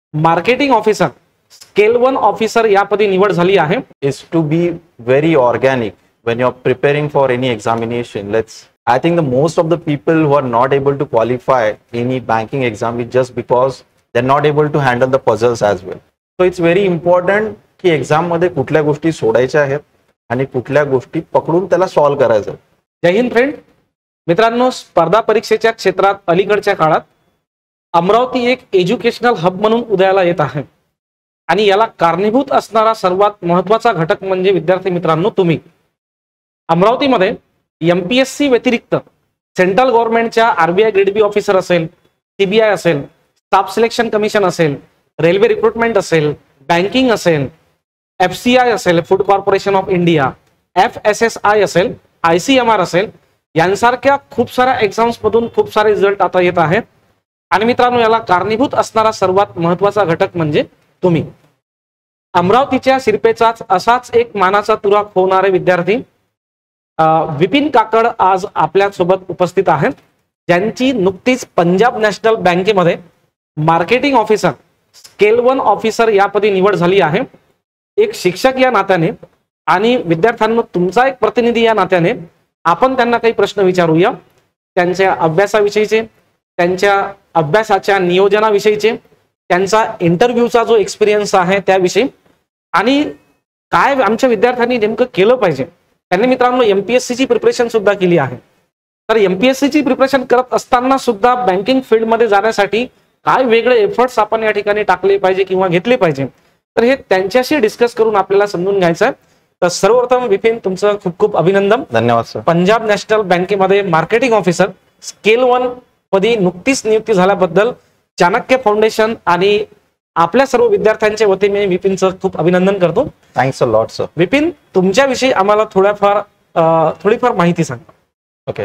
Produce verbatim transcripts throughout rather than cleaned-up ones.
Marketing officer scale one officer यापदी निवड झाली आहे. is to be very organic when you're preparing for any examination. Let's I think the most of the people who are not able to qualify any banking exam is just because they're not able to handle the puzzles as well. So it's very important की exam मध्ये कुठल्या गोष्टी सोडायच्या आहेत आणि कुठल्या गोष्टी पकडून त्याला सॉल्व्ह करायचं. जय हिंद फ्रेंड. मित्रांनो, स्पर्धा परीक्षेच्या क्षेत्रात अलीकडच्या काळात अमरावती एक एज्युकेशनल हब म्हणून उदयाला येत आहे आणि याला कारणीभूत असणारा सर्वात महत्त्वाचा घटक म्हणजे विद्यार्थी मित्रांनो तुम्ही. अमरावतीमध्ये एमपीएससी व्यतिरिक्त सेंट्रल गव्हर्नमेंटच्या आरबीआय ग्रेड बी ऑफिसर असेल, सीबीआय असेल, स्टाफ सिलेक्शन कमिशन असेल, रेल्वे रिक्रुटमेंट असेल, बँकिंग असेल, एफसीआय असेल, food corporation of India, F S S I असेल, आयसीएमआर असेल, यांसारख्या खूप साऱ्या एक्झाम्स मधून खूप सारे रिझल्ट आता येत आहेत. आणि मित्रांनो, याला कारणीभूत असणारा सर्वात महत्त्वाचा घटक म्हणजे तुम्ही. अमरावतीच्या सिरपेचाच असाच एक मानाचा तुरा होणारे विद्यार्थी विपिन काकड आज आपल्या सोबत उपस्थित आहेत, ज्यांची नुकतीच पंजाब नॅशनल बँकेमध्ये marketing officer scale one officer यापदी निवड झाली आहे. एक शिक्षक या नात्याने आणि विद्यार्थ्यांना तुमचा एक प्रतिनिधी या नात्याने आपण त्यांना काही प्रश्न विचारूया. त्यांच्या अभ्यासाविषयीचे, त्यांच्या अभ्यासाच्या नियोजनाविषयीचे, त्यांचा इंटरव्ह्यूचा जो एक्सपिरियन्स आहे त्याविषयी आणि काय आमच्या विद्यार्थ्यांनी नेमकं केलं पाहिजे. त्यांनी मित्रांनो एमपीएससी ची प्रिपरेशन सुद्धा केली आहे. तर एमपीएससी ची प्रिपरेशन करत असताना सुद्धा बँकिंग फील्डमध्ये जाण्यासाठी काय वेगळे एफर्ट्स आपण या ठिकाणी टाकले पाहिजे किंवा घेतले पाहिजे, तर हे त्यांच्याशी डिस्कस करून आपल्याला समजून घ्यायचं आहे. तर सर्वप्रथम विपिन, तुमचं खूप खूप अभिनंदन. धन्यवाद सर. पंजाब नॅशनल बँकेमध्ये मार्केटिंग ऑफिसर स्केल वन पदी नुकतीच नियुक्ती झाल्याबद्दल चाणक्य फाउंडेशन आणि आपल्या सर्व विद्यार्थ्यांच्या वतीने विपिनचं खूप अभिनंदन करतो. Thanks a lot sir. Vipin, तुमच्याविषयी आम्हाला थोड्याफार थोडीफार माहिती सांगा. Okay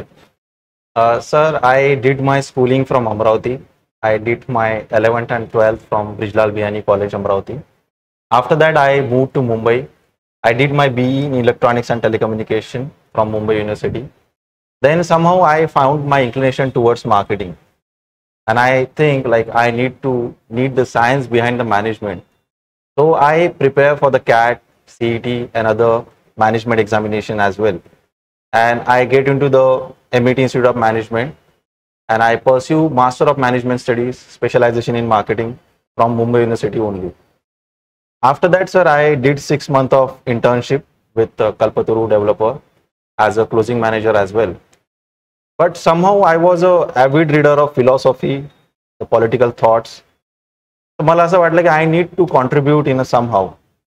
sir, I did my schooling from Amravati. I did my eleventh and twelfth from Brijlal Bihani College, Amravati. After that, I moved to Mumbai. I did my B E in Electronics and Telecommunication from Mumbai University. Then somehow I found my inclination towards marketing. And I think like I need to need the science behind the management. So I prepare for the C A T, C E T and other management examination as well. And I get into the M I T Institute of Management. And I pursue Master of Management Studies, specialization in marketing from Mumbai University only. After that, sir, I did six months of internship with uh, Kalpataru developer as a closing manager as well. But somehow I was a avid reader of philosophy, the political thoughts. So मला असं वाटलं की I need to contribute in a somehow.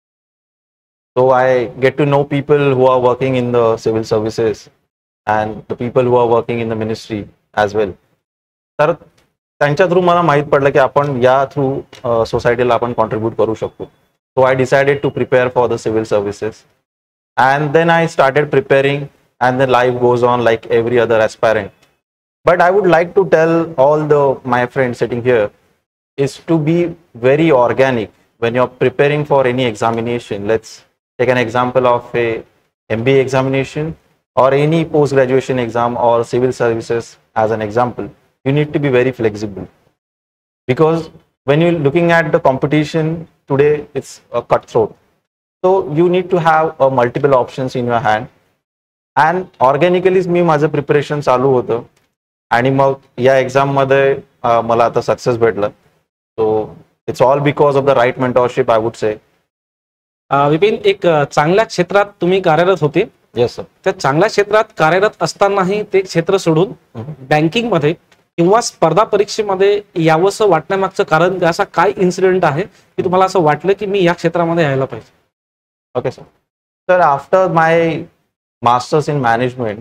So I get to know people who are working in the civil services and the people who are working in the ministry as well. तर त्यांच्या through मला माहित पडलं की आपण या through सोसायटीला आपण contribute करू शकतो. So I decided to prepare for the civil services and then I started preparing and the life goes on like every other aspirant. But I would like to tell all the my friend sitting here is to be very organic when you're preparing for any examination. Let's take an example of a M B A examination or any post graduation exam or civil services as an example. You need to be very flexible because when you're looking at the competition today, it's a cutthroat. So you need to have a multiple options in your hand. And organically मी माझं preparation चालू होतं आणि मग या exam मध्ये मला आता success भेटलं. So it's all because of the right mentorship I would say. Vipin, एक चांगल्या क्षेत्रात तुम्ही कार्यरत होते. Yes sir. त्या चांगल्या क्षेत्रात कार्यरत असतानाही ते क्षेत्र सोडून बँकिंग मध्ये किंवा स्पर्धा परीक्षेमध्ये यावंसं वाटण्यामागचं कारण असा काय इन्सिडेंट आहे की तुम्हाला असं वाटलं की मी या क्षेत्रामध्ये यायला पाहिजे? Okay sir. Sir, after my masters in management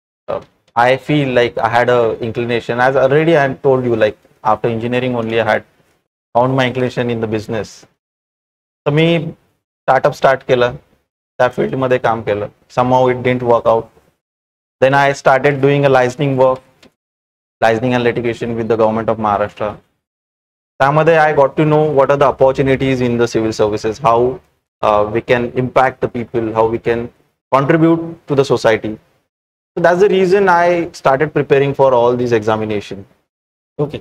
I feel like I had a inclination, as already I had told you, like after engineering only I had found my inclination in the business. So मी startup start केलं, त्या field मध्ये काम केलं. Somehow it didn't work out. Then I started doing a licensing work, licensing and litigation with the government of Maharashtra. त्यामध्ये I got to know what are the opportunities in the civil services, how uh, we can impact the people, how we can contribute to the society. So that's the reason I started preparing for all these examinations. Okay.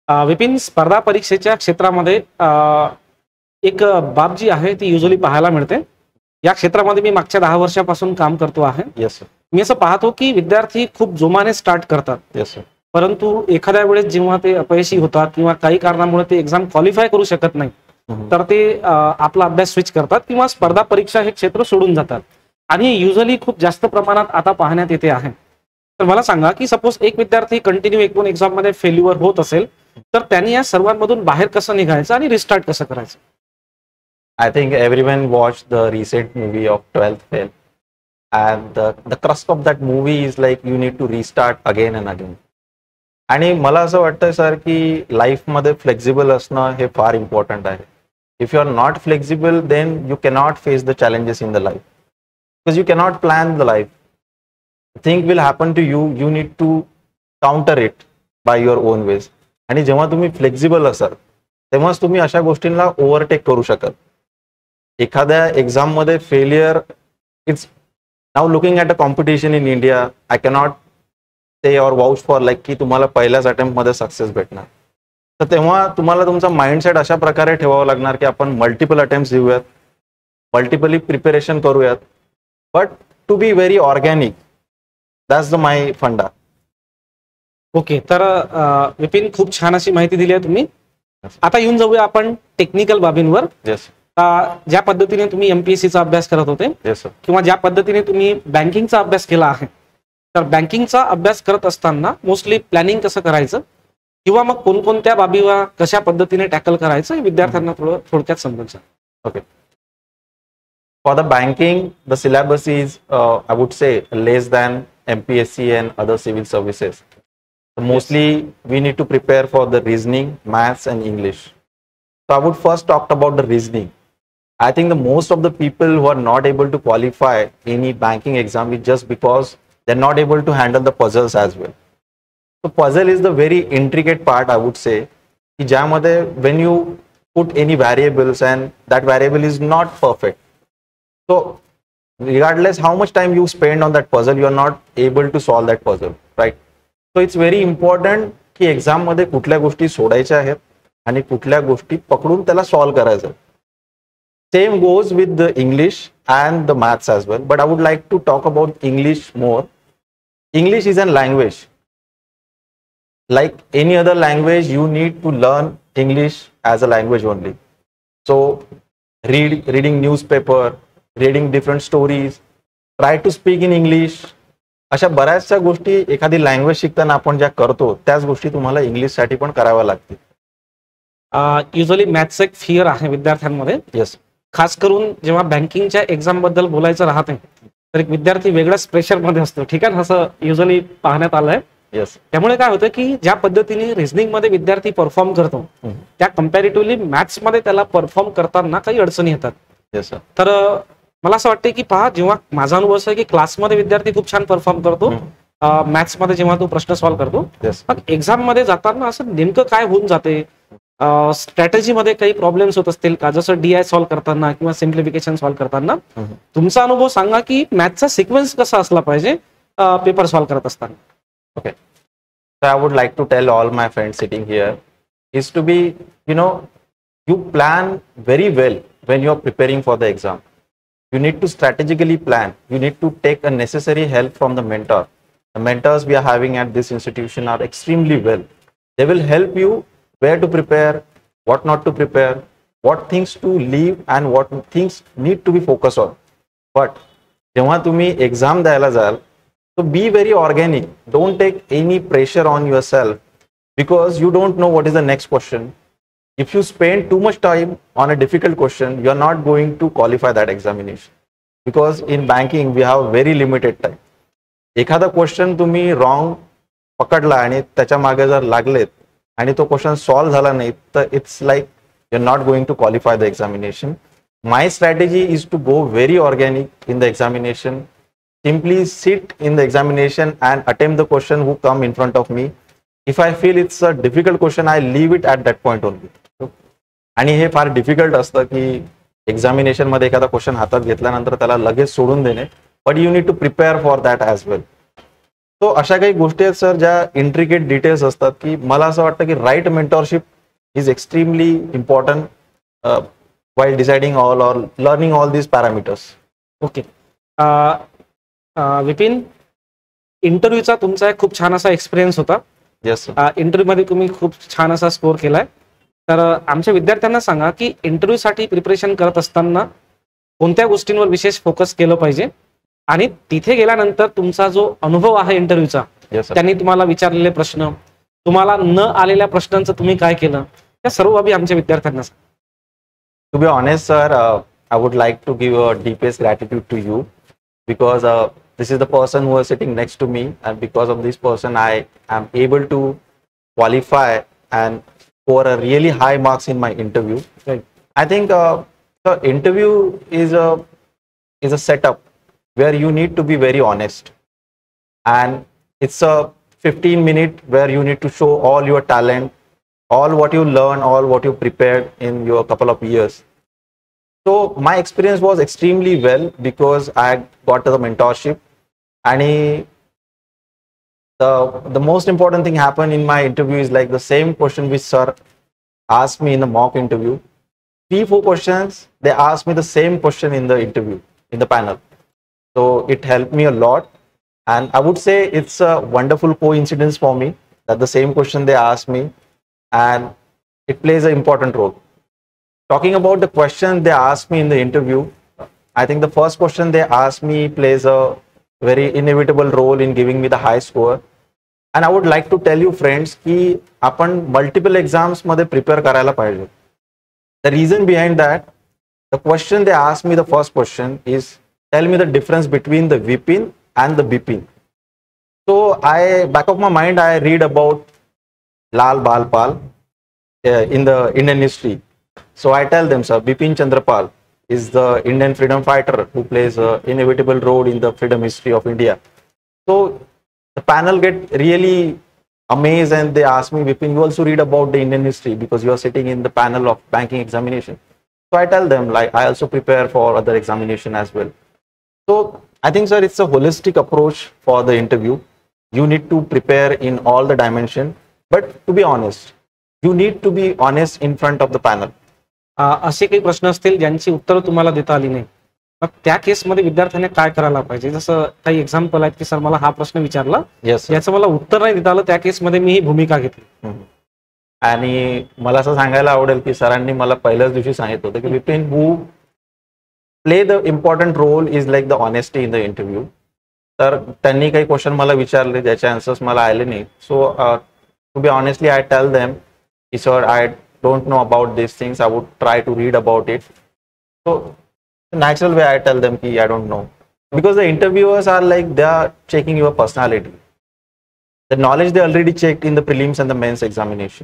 अ, विपिन, स्पर्धा परीक्षेच्या क्षेत्रामध्ये अ, एक बाब जी आहे ती usually पाहायला मिळते. या क्षेत्रामध्ये मी मागच्या दहा वर्षापासून काम करतो आहे. Yes sir. मी असं पाहतो की विद्यार्थी खूप जोमाने स्टार्ट करतात, येस सर. परंतु एखाद्या वेळेस जेव्हा ते अपयशी होतात किंवा काही कारणामुळे ते एक्झाम क्वालिफाय करू शकत नाही, तर ते अ, आपला अभ्यास स्विच करतात किंवा स्पर्धा परीक्षा हे क्षेत्र सोडून जातात. आणि युजली खूप जास्त प्रमाणात आता पाहण्यात येते आहे. तर मला सांगा की सपोज एक विद्यार्थी कंटिन्यू एक दोन एक्झाम मध्ये फेल्युअर होत असेल, तर त्यांनी या सर्वांमधून बाहेर कसं निघायचं आणि रिस्टार्ट कसं करायचं? I think everyone watched the recent movie of twelfth Fail, and the, the crux of that movie is like you need to restart again and again. आणि मला असं वाटतं सर की लाईफमध्ये फ्लेक्झिबल असणं हे फार इम्पॉर्टंट आहे. If you are not flexible then you cannot face the challenges in the life, because you cannot plan the life. Thing will happen to you, you need to counter it by your own ways. आणि जेव्हा तुम्ही flexible असाल तेव्हाच तुम्ही अशा गोष्टींना overtake करू शकाल. एखाद्या एक्झाममध्ये failure, it's now looking at a competition in India, I cannot say or vouch for like की तुम्हाला पहिल्याच अटेम्प्टमध्ये सक्सेस भेटणार. तर तेव्हा तुम्हाला तुमचा माइंडसेट अशा प्रकारे ठेवावा लागणार की आपण मल्टिपल अटेम्प्ट्स देऊयात, मल्टिपली प्रिपरेशन करूयात, but to be very organic. That's the my funda. Okay, तर अ, विपिन, खूप छान अशी माहिती दिली आहे तुम्ही. आता येऊन जाऊया आपण टेक्निकल बाबींवर. येस. ज्या पद्धतीने तुम्ही एमपीएससीचा अभ्यास करत होते येस सर. किंवा ज्या पद्धतीने तुम्ही बँकिंगचा अभ्यास केला आहे, तर बँकिंगचा अभ्यास करत असताना मोस्टली प्लॅनिंग कसं करायचं किंवा मग कोणकोणत्या बाबीवर कशा पद्धतीने टॅकल करायचं हे विद्यार्थ्यांना थोडं थोडक्यात समजून सांगा. Okay. For the banking, the syllabus is, uh, I would say, less than M P S C and other civil services. So mostly, we need to prepare for the reasoning, maths, and English. So I would first talk about the reasoning. I think the most of the people who are not able to qualify any banking exam is just because they're not able to handle the puzzles as well. So puzzle is the very intricate part, I would say, ki ज्यामध्ये when you put any variables and that variable is not perfect. So regardless how much time you spend on that puzzle, you are not able to solve that puzzle, right? So it's very important की exam मध्ये कुठल्या गोष्टी सोडायच्या आहेत आणि कुठल्या गोष्टी पकडून त्याला सॉल्व करायचं. Same goes with the English and the maths as well, but I would like to talk about English more. English is a language. Like any other language, you need to learn English as a language only. So read, reading newspaper, reading different stories, try to speak in English. अशा बऱ्याचशा गोष्टी एखादी language शिकताना आपण ज्या करतो त्याच गोष्टी तुम्हाला इंग्लिशसाठी पण कराव्या लागतील. युजली मॅथ्स एक फिअर आहे विद्यार्थ्यांमध्ये. येस. खास करून जेव्हा बँकिंगच्या एक्झाम बद्दल बोलायचं राहते तर एक विद्यार्थी वेगळ्याच प्रेशर मध्ये असतो, ठीक आहे, असं युजली पाहण्यात आलंय. येस. त्यामुळे काय होतं की ज्या पद्धतीने रिझनिंग मध्ये विद्यार्थी परफॉर्म करतो त्या कम्पॅरेटिव्हली मॅथ्स मध्ये त्याला परफॉर्म करताना काही अडचणी येतात. येस. तर मला असं वाटतं की पहा, जेव्हा माझा अनुभव असा आहे की क्लासमध्ये विद्यार्थी खूप छान परफॉर्म करतो, मॅथ्स मध्ये जेव्हा तो प्रश्न सॉल्व्ह करतो, मग एक्झाम मध्ये जाताना असं नेमकं काय होऊन जाते, स्ट्रॅटेजी मध्ये काही प्रॉब्लेम्स होत असतील का, जसं डीआय सॉल्व्ह करताना किंवा सिम्प्लिफिकेशन सॉल्व्ह करताना. तुमचा अनुभव सांगा की मॅथ्सचा सिक्वेन्स कसा असला पाहिजे पेपर सॉल्व्ह करत असताना. Okay. So I would like to tell all my friends sitting here is to be, you know, you plan very well when you are preparing for the exam. You need to strategically plan. You need to take a necessary help from the mentor. The mentors we are having at this institution are extremely well. They will help you where to prepare, what not to prepare, what things to leave and what things need to be focused on. But जेव्हा तुम्ही exam द्यायला जाल, so be very organic. Don't take any pressure on yourself because you don't know what is the next question. If you spend too much time on a difficult question, you are not going to qualify that examination. Because in banking, we have very limited time. एखादा question तुम्ही wrong पकडला आणि त्याच्या मागे जर लागलेत आणि तो क्वेश्चन सॉल्व्ह झाला नाही तर it's like you are not going to qualify the examination. My strategy is to go very organic in the examination. Simply sit in the examination and attempt the question who come in front of me. If I feel it's a difficult question, I leave it at that point only. आणि हे फार difficult असतं की examination मध्ये एखादा question हातात घेतल्यानंतर त्याला लगेच सोडून देणे. But you need to prepare for that as well. तो अशा काही गोष्टी आहेत सर ज्या इंट्रिकेट डिटेल्स असतात की मला असं वाटतं की right mentorship is extremely important while deciding all or learning all these parameters. Okay Vipin, इंटरव्ह्यूचा तुमचा एक खूप छान असा एक्सपिरियन्स होता. येस इंटरव्ह्यू मध्ये तुम्ही खूप छान असा स्कोर केलाय. तर आमच्या विद्यार्थ्यांना सांगा की इंटरव्ह्यू साठी प्रिपरेशन करत असताना कोणत्या गोष्टींवर विशेष फोकस केलं पाहिजे आणि तिथे गेल्यानंतर तुमचा जो अनुभव आहे इंटरव्ह्यूचा, त्यांनी तुम्हाला विचारलेले प्रश्न, तुम्हाला न आलेल्या प्रश्नांचं तुम्ही काय केलं, त्या सर्व बाबी आमच्या विद्यार्थ्यांना सांगा. To be honest, sir, uh, I would like to give a deepest gratitude to you because uh, this is the person who is sitting next to me, and because of this person, I am able to qualify and score a really high marks in my interview. Right. I think uh, the interview is a is a setup where you need to be very honest, and it's a fifteen minute where you need to show all your talent, all what you learn, all what you prepared in your couple of years. So my experience was extremely well because I got the mentorship, and the the most important thing happened in my interview is like the same question which sir asked me in the mock interview. Three four questions they asked me the same question in the interview in the panel. So it helped me a lot, and I would say it's a wonderful coincidence for me that the same question they asked me, and it plays an important role. Talking about the question they asked me in the interview, I think the first question they asked me plays a very inevitable role in giving me the high score. And I would like to tell you friends ki apan multiple exams मध्ये prepare करायला पाहिजे. The reason behind that, the question they asked me, the first question is, tell me the difference between the Vipin and the Bipin. So I, back of my mind, I read about Lal Balpal uh, in the Indian history. So I tell them, sir, Bipin Chandrapal is the Indian freedom fighter who plays an inevitable role in the freedom history of India. So the panel get really amazed and they ask me, Bipin, you also read about the Indian history because you are sitting in the panel of banking examination. So I tell them, like, I also prepare for other examination as well. So I think, sir, it's a holistic approach for the interview. You need to prepare in all the dimension. But to be honest, you need to be honest in front of the panel. असे काही प्रश्न असतील ज्यांची उत्तरं तुम्हाला देता आली नाही, मग त्या केसमध्ये विद्यार्थ्याने काय करायला पाहिजे? जसं काही एक्झाम्पल आहेत की सर मला हा प्रश्न विचारला, याचं मला उत्तर नाही देता आलं, त्या केसमध्ये मी ही भूमिका घेतली. आणि मला असं सांगायला आवडेल की सरांनी मला पहिल्याच दिवशी सांगितलं होतं की Vipin, who play the important role is like the honesty in the interview. तर त्यांनी काही क्वेश्चन मला विचारले ज्याचे आन्सर्स मला आले नाही. सो to be honestly, I tell them, sir, I don't know about these things. I would try to read about it. So the natural way I tell them ki I don't know, because the interviewers are like they are checking your personality. The knowledge they already checked in the prelims and the mains examination.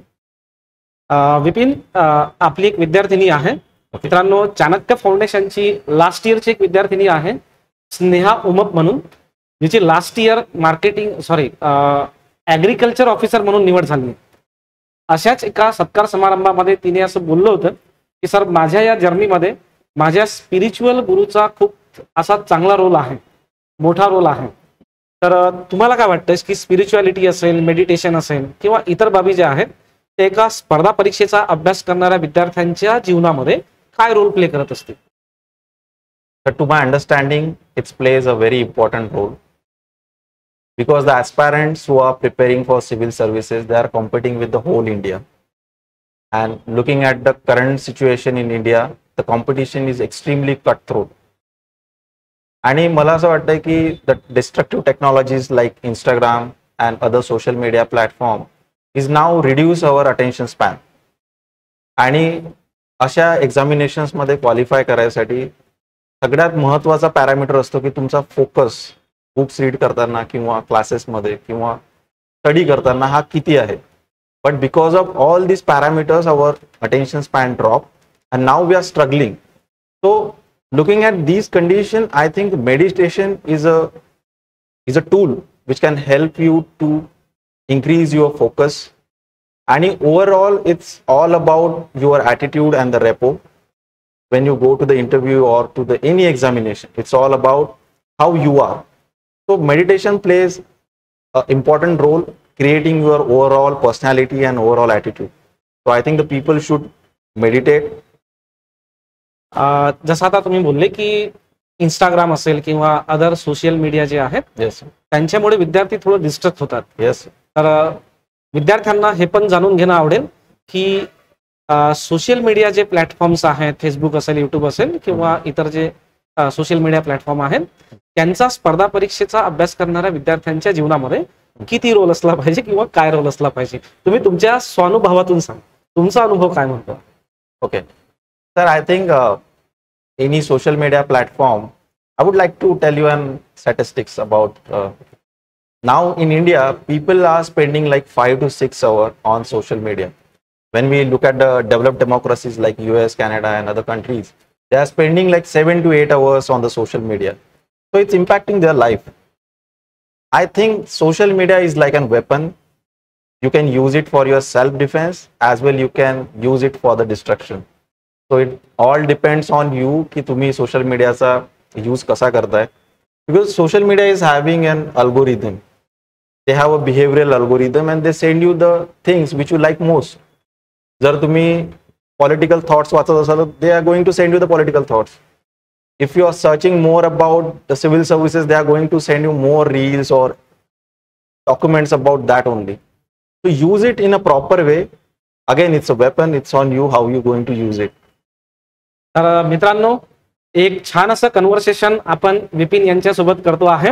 Vipin, आपली एक विद्यार्थिनी आहे मित्रांनो, Chanakya फाउंडेशनची last इयरची एक विद्यार्थिनी आहे स्नेहा उमप म्हणून, जिची last year marketing sorry agriculture officer म्हणून निवड झाली. अशाच एका सत्कार समारंभामध्ये तिने असं बोललं होतं की सर, माझ्या या जर्नीमध्ये माझ्या स्पिरिच्युअल गुरुचा खूप असा चांगला रोल आहे, मोठा रोल आहे. तर तुम्हाला काय वाटतं की स्पिरिच्युअलिटी असेल, मेडिटेशन असेल किंवा इतर बाबी ज्या आहेत ते एका स्पर्धा परीक्षेचा अभ्यास करणाऱ्या विद्यार्थ्यांच्या जीवनामध्ये काय रोल प्ले करत असतील? To my understanding, it plays a very important role. Because the aspirants who are preparing for civil services, they are competing with the whole India. And looking at the current situation in India, the competition is extremely cutthroat. आणि मला असं वाटतं की the destructive technologies like Instagram and other social media platform is now reduce our attention span. आणि अशा examinations मध्ये qualify करायसाठी सगळ्यात महत्त्वाचा पॅरामीटर असतो की तुमचा फोकस बुक्स रीड करताना किंवा क्लासेसमध्ये किंवा स्टडी करताना हा किती आहे. But because of all this parameters our attention span drop and now we are struggling. So looking at these condition, I think meditation is a is a tool which can help you to increase your focus, and overall it's all about your attitude and the repo when you go to the interview or to the any examination. It's all about how you are. So meditation plays an important role creating your overall personality and overall attitude. So I think the people should meditate. अ, जसं आता तुम्ही बोलले की Instagram असेल किंवा other social media जे आहेत Yes. त्यांच्यामुळे विद्यार्थी थोडं डिस्ट्रॅक्ट होतात. Yes. तर अ, विद्यार्थ्यांना हे पण जाणून घेणं आवडेल की सोशल मीडिया जे प्लॅटफॉर्म्स आहेत, फेसबुक असेल, युट्यूब असेल किंवा इतर जे सोशल मीडिया प्लॅटफॉर्म आहेत, त्यांचा स्पर्धा परीक्षेचा अभ्यास करणाऱ्या विद्यार्थ्यांच्या जीवनामध्ये किती रोल असला पाहिजे किंवा काय रोल असला पाहिजे, तुम्ही तुमच्या स्वानुभवातून सांगा. तुमचा अनुभव काय म्हणतो? Okay. Sir, I think uh, any social media platform, I would like to tell you an statistics about uh, now in India, people are spending like five to six hours on social media. When we look at the developed democracies like U S, Canada, and other countries, they are spending like seven to eight hours on the social media. So it's impacting their life. I think social media is like a weapon. You can use it for your self-defense as well. You can use it for the destruction. So it all depends on you कि तुम्ही social media चा use कसा करताय. Because social media is having an algorithm. They have a behavioral algorithm and they send you the things which you like most. जर तुम्ही political thoughts वाचत असाल, they are going to send you the political thoughts. If you are searching more about the civil services, they are going to send you more reels or documents about that only. So use it in a proper way. Again, it's a weapon. It's on you how you going to use it. तर मित्रांनो, एक छान असं conversation आपण विपिन यांच्यासोबत करतो आहे.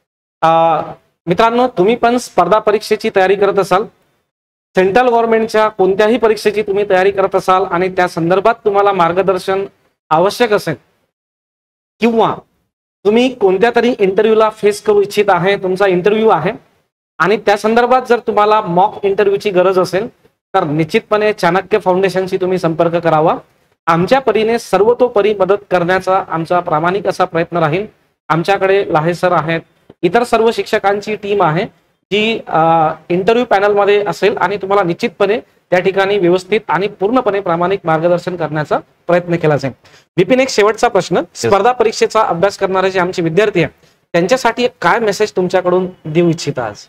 मित्रांनो, तुम्ही पण स्पर्धा परीक्षेची तयारी करत असाल, सेंट्रल गव्हर्नमेंटच्या कोणत्याही परीक्षेची तुम्ही तयारी करत असाल आणि त्या संदर्भात तुम्हाला मार्गदर्शन आवश्यक असेल किंवा तुम्ही कोणत्या तरी इंटरव्ह्यूला फेस करू इच्छित आहे, तुमचा इंटरव्ह्यू आहे आणि त्या संदर्भात जर तुम्हाला मॉक इंटरव्ह्यूची गरज असेल तर निश्चितपणे चाणक्य फाउंडेशनशी तुम्ही संपर्क करावा. आमच्या परीने सर्वतोपरी मदत करण्याचा आमचा प्रामाणिक असा प्रयत्न राहील. आमच्याकडे लाहे सर आहेत, इतर सर्व शिक्षकांची टीम आहे जी इंटरव्ह्यू पॅनलमध्ये असेल आणि तुम्हाला निश्चितपणे त्या ठिकाणी व्यवस्थित आणि पूर्णपणे प्रामाणिक मार्गदर्शन करण्याचा प्रयत्न केला जाईल. विपिन, एक शेवटचा प्रश्न, स्पर्धा परीक्षेचा अभ्यास करणारे जे आमचे विद्यार्थी आहेत त्यांच्यासाठी काय मेसेज तुमच्याकडून देऊ इच्छिता आज?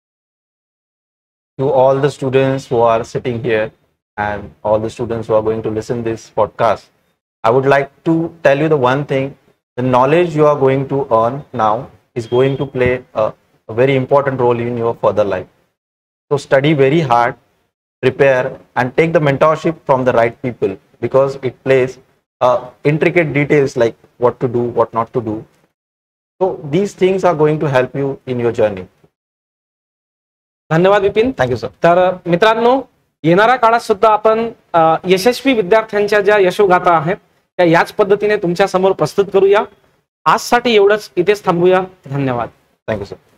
To all the students who are sitting here and all the students who are going to listen this podcast, I would like to tell you the one thing: the knowledge you are going to earn now is going to play a, a very important role in your further life. So study very hard, prepare, and take the mentorship from the right people, because it plays uh, intricate details like what to do, what not to do. So these things are going to help you in your journey. धन्यवाद Vipin. Thank you sir. तर मित्रांनो, येणाऱ्या काळात सुद्धा आपण यशस्वी विद्यार्थ्यांच्या ज्या यशोगाथा आहेत त्या याच पद्धतीने तुमच्या समोर प्रस्तुत करूया. आजसाठी एवढंच, इथेच थांबूया. धन्यवाद. Thank you sir.